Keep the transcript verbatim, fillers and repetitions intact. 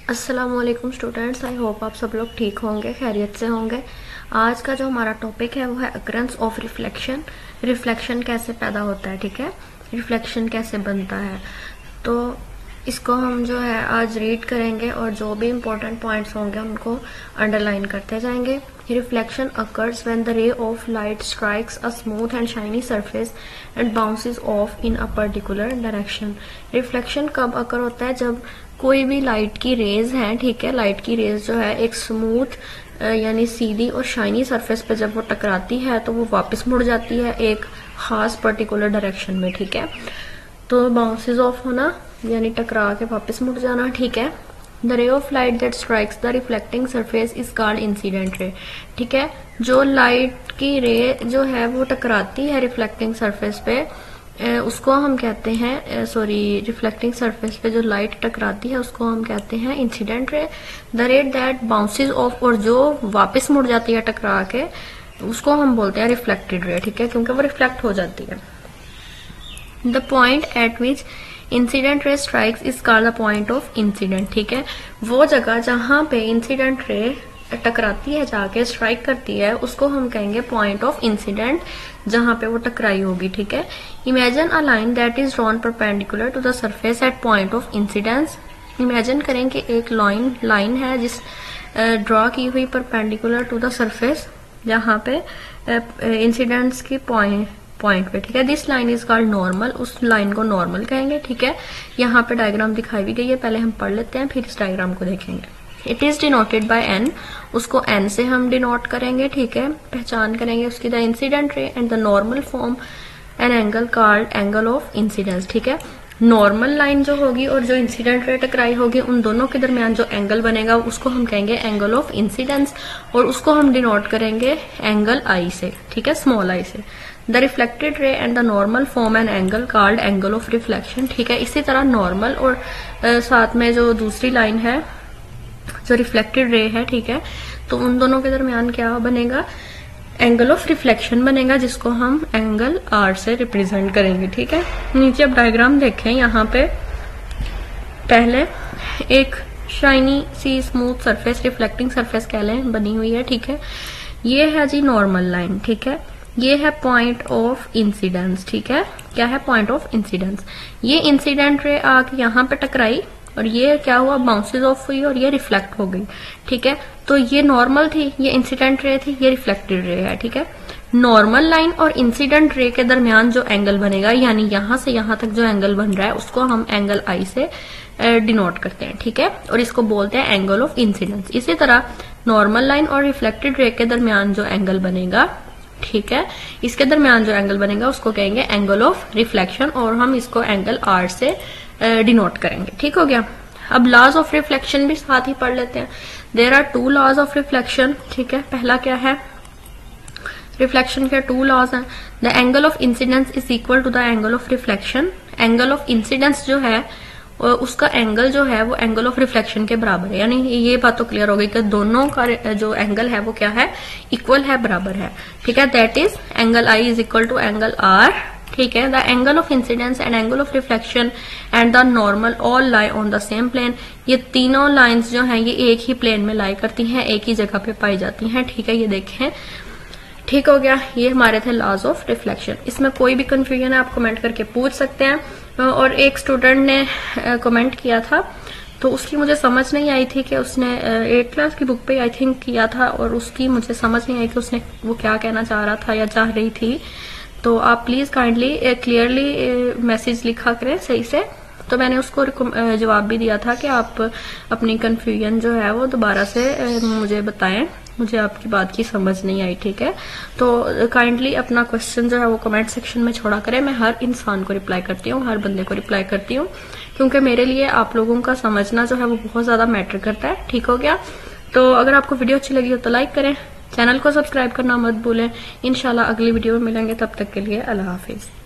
अस्सलामुअलैकुम students, I hope आप सब लोग ठीक होंगे, खैरियत से होंगे। आज का जो हमारा टॉपिक है वो है अकरेंस ऑफ रिफ्लेक्शन। रिफ्लेक्शन कैसे पैदा होता है, ठीक है, रिफ्लेक्शन कैसे बनता है। तो इसको हम जो है आज रीड करेंगे और जो भी इम्पोर्टेंट पॉइंट्स होंगे उनको अंडरलाइन करते जाएंगे। Reflection occurs when the ray of light strikes a smooth and shiny surface and bounces off in a particular direction. Reflection कब अकर होता है? जब कोई भी लाइट की रेज है, ठीक है, लाइट की रेज जो है एक स्मूथ यानी सीधी और शाइनी सरफेस पे जब वो टकराती है तो वो वापस मुड़ जाती है एक खास पर्टिकुलर डायरेक्शन में, ठीक है। तो बाउंसेस ऑफ होना यानी टकरा के वापस मुड़ जाना, ठीक है। The ray of light that strikes the reflecting surface is called incident ray, ठीक है। जो लाइट की रे जो है वो टकराती है रिफ्लेक्टिंग सरफेस पे, उसको हम कहते हैं, सॉरी रिफ्लेक्टिंग सरफेस पे जो लाइट टकराती है उसको हम कहते हैं इंसिडेंट रे। द रे दैट बाउंसेस ऑफ, और जो वापस मुड़ जाती है टकरा के, उसको हम बोलते हैं रिफ्लेक्टेड रे, ठीक है, क्योंकि वो रिफ्लेक्ट हो जाती है। The point at which incident ray strikes is called the point of incident, ठीक है। वो जगह जहां पे इंसिडेंट रे टकराती है, जाके स्ट्राइक करती है, उसको हम कहेंगे पॉइंट ऑफ इंसिडेंट, जहां पे वो टकराई होगी, ठीक है। Imagine a line that is drawn perpendicular to the surface at point of incidence. Imagine करें कि एक लाइन लाइन है जिस ड्रॉ की हुई परपेंडिकुलर टू द सरफेस, जहां पे इंसिडेंट्स की पॉइंट पॉइंट पे, ठीक है। This line is called normal, उस लाइन को नॉर्मल कहेंगे, ठीक है। यहाँ पे डायग्राम दिखाई भी गई है, पहले हम पढ़ लेते हैं फिर इस डायग्राम को देखेंगे। It is denoted by N, उसको एन से हम डिनोट करेंगे, ठीक है, पहचान करेंगे उसकी। The incident ray and the normal form an angle called angle of incidence, ठीक है। नॉर्मल लाइन जो होगी और जो इंसिडेंट रे टकराई होगी, उन दोनों के दरमियान जो एंगल बनेगा उसको हम कहेंगे एंगल ऑफ इंसिडेंस, और उसको हम डिनोट करेंगे एंगल आई से, ठीक है, स्मॉल आई से। The reflected ray and the normal form an angle called angle of reflection, ठीक है। इसी तरह नॉर्मल और आ, साथ में जो दूसरी लाइन है जो रिफ्लेक्टेड रे है, ठीक है, तो उन दोनों के दरमियान क्या बनेगा? एंगल ऑफ रिफ्लेक्शन बनेगा, जिसको हम एंगल आर से रिप्रेजेंट करेंगे, ठीक है। नीचे अब डायग्राम देखें, यहाँ पे पहले एक शाइनी सी स्मूथ सरफेस, रिफ्लेक्टिंग सरफेस कह लें, बनी हुई है, ठीक है। ये है जी नॉर्मल लाइन, ठीक है। ये है पॉइंट ऑफ इंसिडेंस, ठीक है। क्या है? Point of incidence. ये इंसिडेंट रे आके यहाँ पे टकराई और ये क्या हुआ? बाउंसेस ऑफ हुई और ये रिफ्लेक्ट हो गई, ठीक है। तो ये नॉर्मल थी, ये इंसिडेंट रे थी, ये रिफ्लेक्टेड रे है, ठीक है। नॉर्मल लाइन और इंसिडेंट रे के दरमियान जो एंगल बनेगा, यानी यहां से यहां तक जो एंगल बन रहा है, उसको हम एंगल आई से डिनोट करते हैं, ठीक है, और इसको बोलते हैं एंगल ऑफ इंसिडेंस। इसी तरह नॉर्मल लाइन और रिफ्लेक्टेड रे के दरमियान जो एंगल बनेगा, ठीक है, इसके दरमियान जो एंगल बनेगा उसको कहेंगे एंगल ऑफ रिफ्लेक्शन, और हम इसको एंगल आर से डिनोट करेंगे, ठीक हो गया। अब लॉज ऑफ रिफ्लेक्शन भी साथ ही पढ़ लेते हैं। There are two laws of reflection, ठीक है। पहला क्या है? रिफ्लेक्शन के टू लॉज हैं। The angle of incidence is equal to the angle of reflection. Angle of incidence जो है उसका एंगल जो है वो एंगल ऑफ रिफ्लेक्शन के बराबर है, यानी ये बात तो क्लियर हो गई कि दोनों का जो एंगल है वो क्या है? इक्वल है, बराबर है, ठीक है। That is angle i is equal to angle r, ठीक है। The angle of incidence and angle of reflection and the normal all lie on the same plane. ये तीनों लाइंस जो हैं ये एक ही प्लेन में लाई करती हैं, एक ही जगह पे पाई जाती हैं, ठीक है। ये देखें, ठीक हो गया। ये हमारे थे लॉज ऑफ रिफ्लेक्शन। इसमें कोई भी कंफ्यूजन है आप कमेंट करके पूछ सकते हैं। और एक स्टूडेंट ने कमेंट किया था तो उसकी मुझे समझ नहीं आई थी कि उसने एट क्लास की बुक पे आई थिंक किया था, और उसकी मुझे समझ नहीं आई कि उसने वो क्या कहना चाह रहा था या चाह रही थी। तो आप प्लीज काइंडली क्लियरली मैसेज लिखा करें सही से। तो मैंने उसको जवाब भी दिया था कि आप अपनी कंफ्यूजन जो है वो दोबारा से मुझे बताएं, मुझे आपकी बात की समझ नहीं आई, ठीक है। तो काइंडली अपना क्वेश्चन जो है वो कमेंट सेक्शन में छोड़ा करें। मैं हर इंसान को रिप्लाई करती हूँ, हर बंदे को रिप्लाई करती हूँ, क्योंकि मेरे लिए आप लोगों का समझना जो है वो बहुत ज्यादा मैटर करता है, ठीक हो गया। तो अगर आपको वीडियो अच्छी लगी हो तो लाइक करें, चैनल को सब्सक्राइब करना मत भूलें। इंशाल्लाह अगली वीडियो में मिलेंगे, तब तक के लिए अल्लाह हाफिज।